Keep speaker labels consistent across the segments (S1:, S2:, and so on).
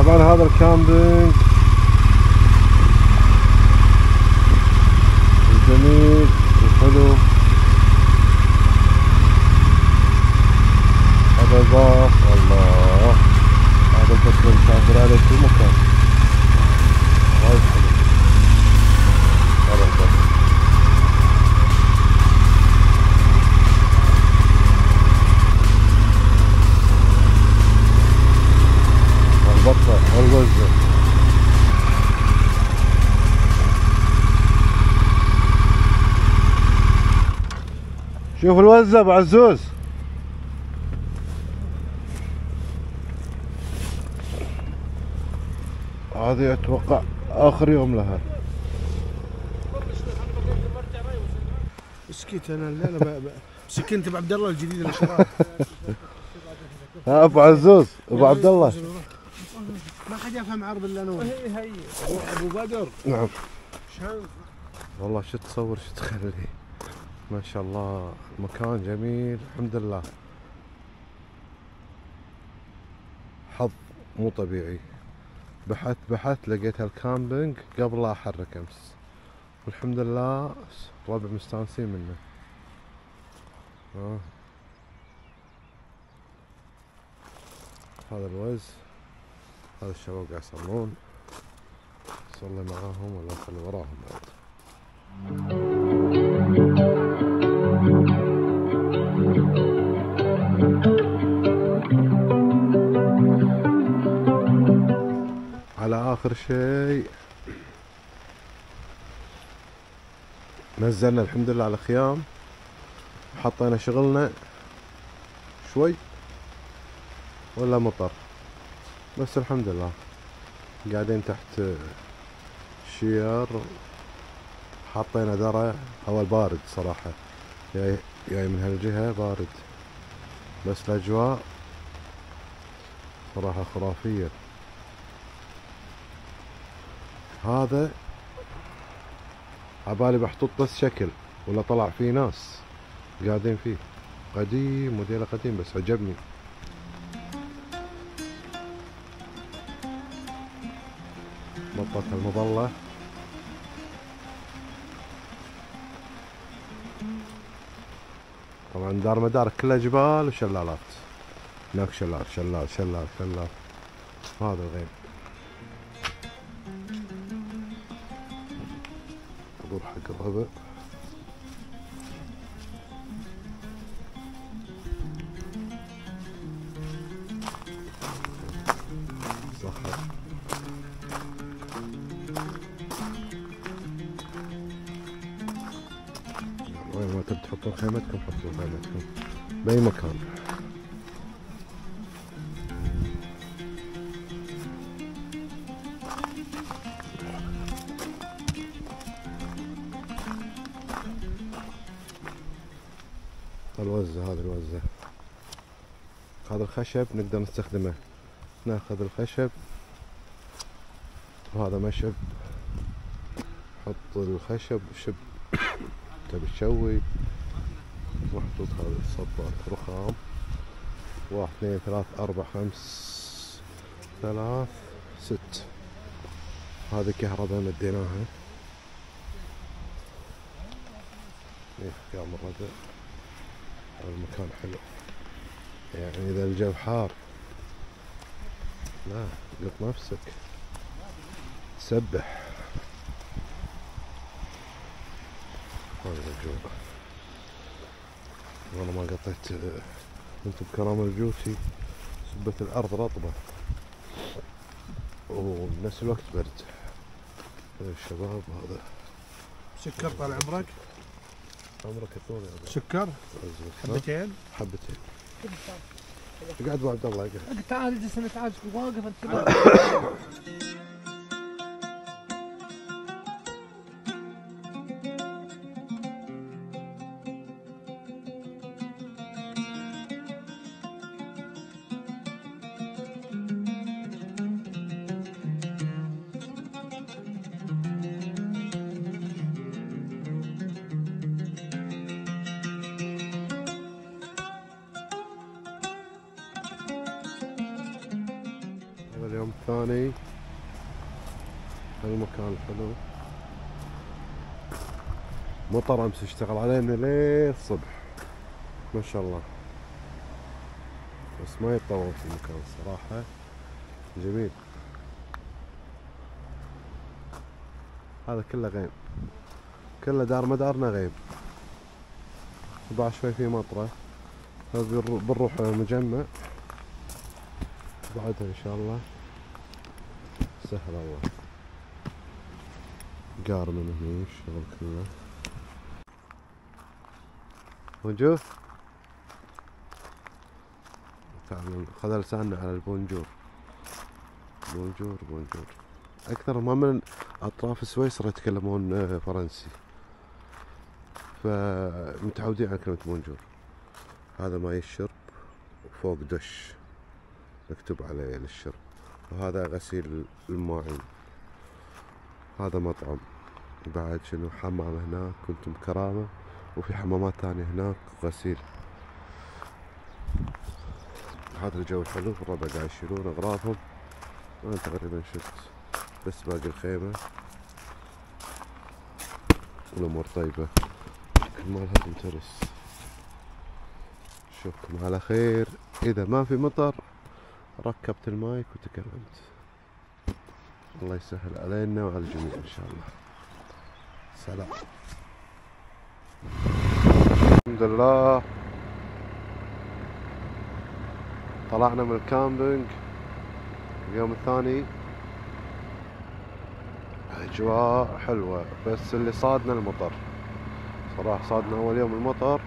S1: طبعا هذا الكامبينج الجميل الحلو، هذا الباص الله، هذا الباص اللي مسافر عليه في مكان وايد حلو. هذا الباص البطة والوزة. شوف الوزة ابو عزوز، هذه اتوقع اخر يوم لها.
S2: سكيت انا الليله سكنت ابو عبد الله الجديد اللي شراه.
S1: ها ابو عزوز ابو عبد الله،
S2: ما حد يفهم عربي الا انا. هي ابو بدر.
S1: نعم
S2: شلون
S1: والله، شو تصور شو تخلي، ما شاء الله مكان جميل الحمد لله. حظ مو طبيعي، بحثت لقيت هالكامبينج قبل لا احرك امس، والحمد لله ربع مستانسين منه. هذا الوز، هذا الشباب قاعد يصلون، صلي معاهم ولا صلي وراهم بعد. على اخر شيء نزلنا الحمد لله على الخيام، حطينا شغلنا شوي ولا مطر، بس الحمد لله قاعدين تحت شير، حطينا درع. هواء بارد صراحة، جاي من هالجهة بارد، بس الاجواء صراحة خرافية. هذا عبالي بحطوط بس شكل، ولا طلع فيه ناس قاعدين فيه، قديم موديله قديم بس عجبني. بطة المظلة، طبعا دار مدار كلها جبال وشلالات، هناك شلال شلال شلال شلال، هذا الغيم. اروح حق الربع، صخر وين ما تبي تحطون خيمتكم حطوا خيمتكم بأي مكان. الوزة، هذا الوزة، هذا الخشب نقدر نستخدمه، ناخذ الخشب وهذا مشب، حط الخشب شب تبي تشوي، محطوط هذا الصبات رخام، 1 2 3 4 5 3 6. هذه كهرباء مديناها. قام الربع، المكان حلو يعني اذا الجو حار لا قط نفسك سبح. هذا الجو والله ما قطيت، كنت بكرامة الجوتي سبت الارض رطبة وبنفس الوقت برد. هذا الشباب، هذا
S2: سكر طال عمرك،
S1: عمرك طول يا
S2: سكر حبتين
S1: حبتين. قاعد ابو عبد الله قاعد.
S2: تعال جلس تعال واقف انت.
S1: اليوم الثاني المكان الحلو. مطر امس اشتغل علينا ليه الصبح ما شاء الله، بس ما يتطور في المكان الصراحة جميل. هذا كله غيم، كله دار مدارنا غيم، وبعد شوي في مطرة. هذا بنروح مجمع بعدها ان شاء الله. سهل الله. قار من هني الشغل كله بونجور. خذ لساننا على البونجور. بونجور بونجور. اكثر ما من اطراف سويسرا يتكلمون فرنسي، فمتعودين على كلمة بونجور. هذا ماي الشرب وفوق دش مكتوب عليه للشرب، وهذا غسيل المواعين. هذا مطعم بعد شنو حمام هناك كنتم كرامة، وفي حمامات ثانية هناك غسيل. هذا الجو حلو، الربع قاعد يشيلون اغراضهم. انا تقريبا شفت بس باقي الخيمة والامور طيبة، كل مالها تنترس. اشوفكم على خير. اذا ما في مطر ركبت المايك وتكلمت. الله يسهل علينا وعلى الجميع ان شاء الله. سلام. الحمد لله طلعنا من الكامبينج اليوم الثاني. اجواء حلوة، بس اللي صادنا المطر صراحة. صادنا اول يوم المطر،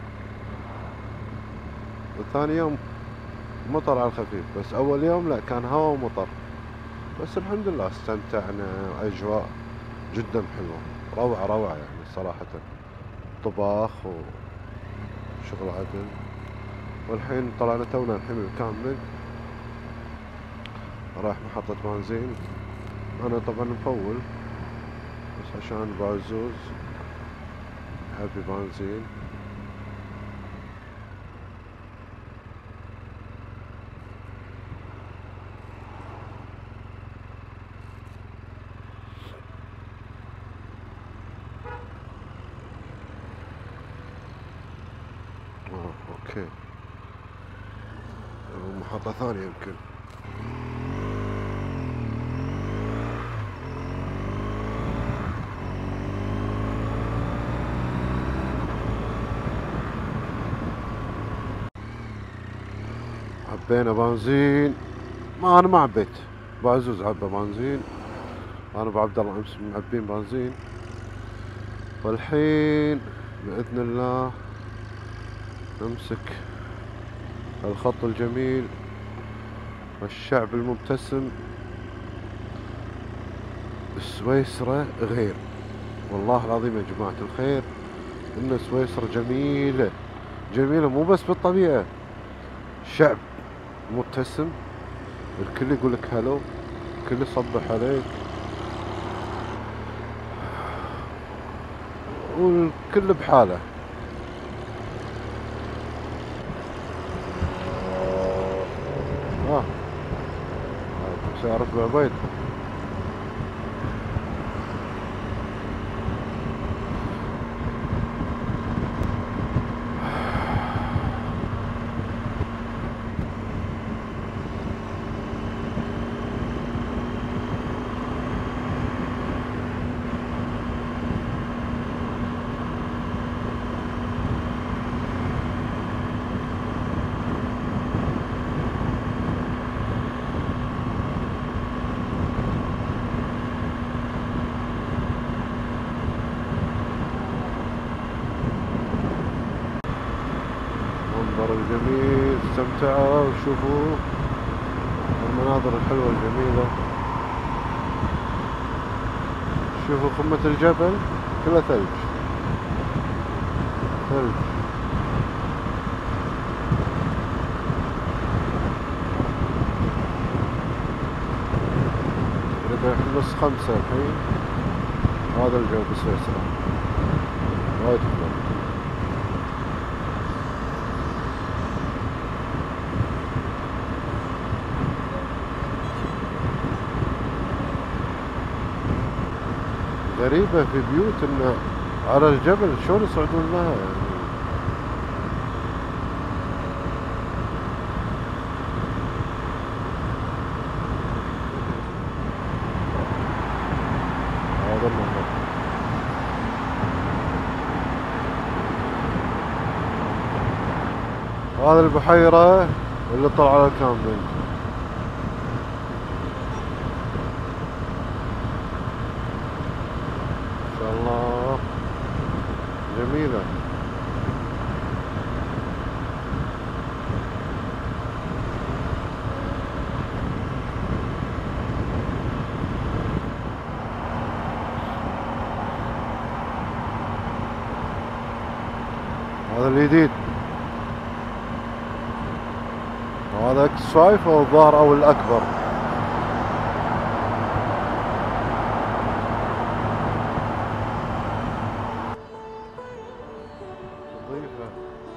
S1: والثاني يوم مطر على الخفيف، بس اول يوم لا كان هواء ومطر. بس الحمد لله استمتعنا. اجواء جدا حلوة، روعة روعة يعني صراحة. طباخ وشغل عدل. والحين طلعنا تونا الحين من الكامبينج، رايح محطة بنزين. انا طبعا مفول بس عشان ابو عزوز حبي بنزين. اوكي، محطة ثانية يمكن. عبينا بنزين. انا ما عبيت، ابو عزوز عبى بنزين، انا ابو عبد الله امس معبين بنزين. والحين باذن الله نمسك الخط الجميل والشعب المبتسم. سويسرا غير، والله العظيم يا جماعة الخير ان سويسرا جميلة جميلة، مو بس بالطبيعة، شعب مبتسم، الكل يقول لك هلو، الكل يصبح عليك، والكل بحاله. سيارة ابو عبيد. المنظر الجميل، استمتعوا وشوفوا المناظر الحلوة الجميلة. شوفوا قمة الجبل كله ثلج ثلج. تقريبا نص 5 الحين. هذا الجو بسويسرا وايد حلو. غريبة في بيوت انه على الجبل شلون يصعدون لها يعني. هذا المنظر. هذه البحيرة اللي طلع على الكامبينج. ما شاء الله جميلة. هذا الجديد، وهذا اكس 5 او الظاهر او الاكبر. نظيفة.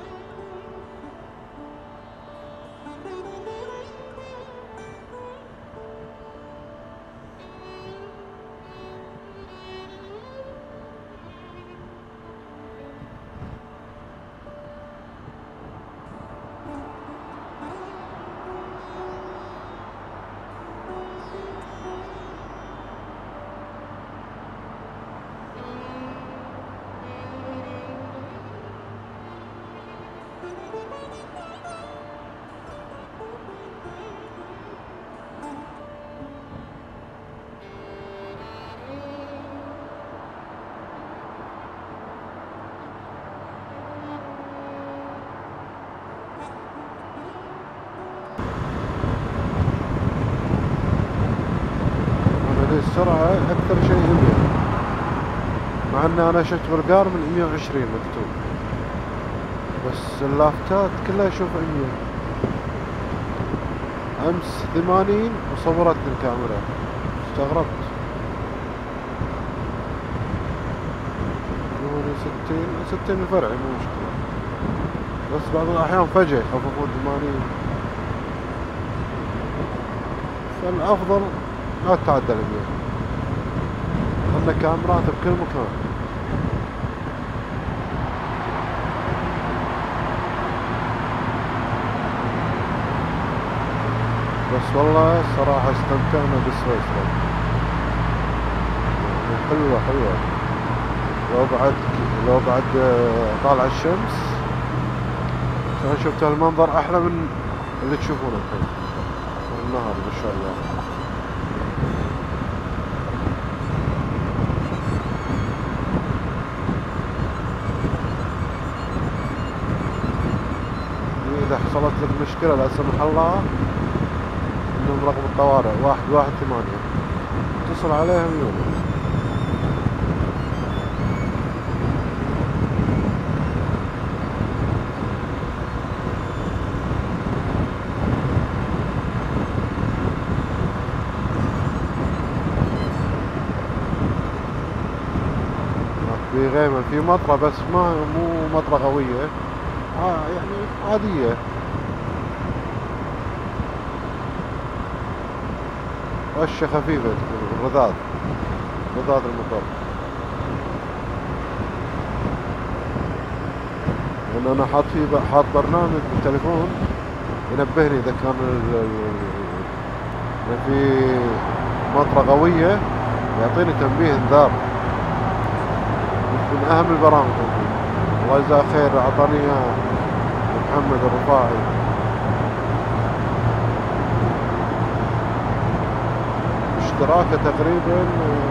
S1: السرعة أكثر شيء 100، مع أن أنا شفت بالقار من 120 مكتوب، بس اللافتات كلها أشوف 100. أمس 80 وصورتني الكاميرا، استغربت. 60 الفرعي مو مشكلة، بس بعض الأحيان فجأة يخففون 80. فالأفضل لا تتعدى 100. عندنا كاميرات بكل مكان. بس والله الصراحة استمتعنا بسويسرا، حلوة حلوة. لو بعد طالع الشمس كان شفت المنظر أحلى من اللي تشوفونه الحين. النهر ما شاء الله. إذا حصلت لك مشكلة لا سمح الله، إنهم رقم الطوارئ 118 اتصل عليهم يوم. في غيمة، في مطرة بس مو مطرة قوية، يعني عادية. رشة خفيفة تكون، رذاذ المطر. لأن أنا حاط برنامج بالتليفون ينبهني إذا كان في مطرة قوية، يعطيني تنبيه انذار. من أهم البرامج. الله يجزاه خير، أعطاني إياه محمد الرفاعي. اشتراكه تقريبا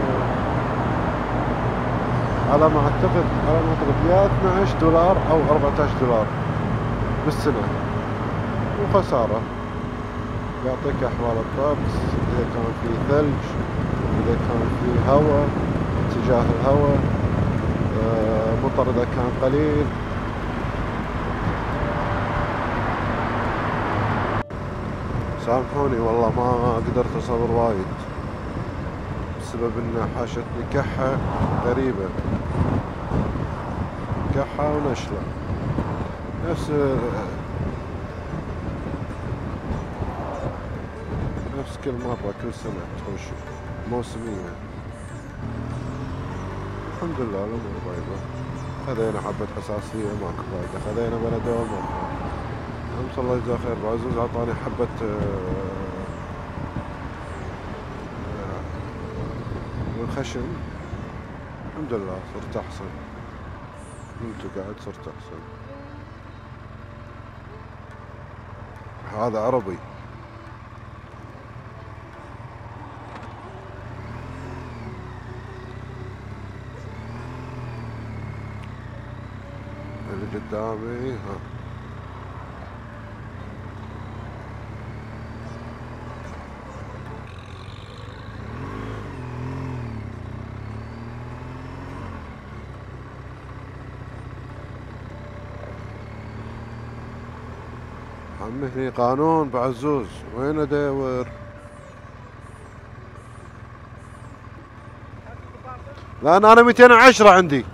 S1: على ما أعتقد يا 12 دولار أو 14 دولار بالسنة، وخسارة. يعطيك أحوال الطقس، إذا كان في ثلج، إذا كان في هواء، اتجاه الهواء، مطر إذا كان قليل. سامحوني والله ما قدرت أصور وايد بسبب إن حاشتني كحة غريبة، كحة ونشلة نفس كل مرة، كل سنة تخش موسمية. الحمد لله الامور طيبه. خذينا حبه حساسيه ماكو فايده، خذينا بنادول ماكو فايده. امس الله يجزاه خير ابو عزوز اعطاني حبه والخشن. الحمد لله صرت احسن، كنت قاعد صرت احسن. هذا عربي. اللي قدامي ها عمي هني قانون بعزوز، وين ادور؟ لان انا 210 عندي.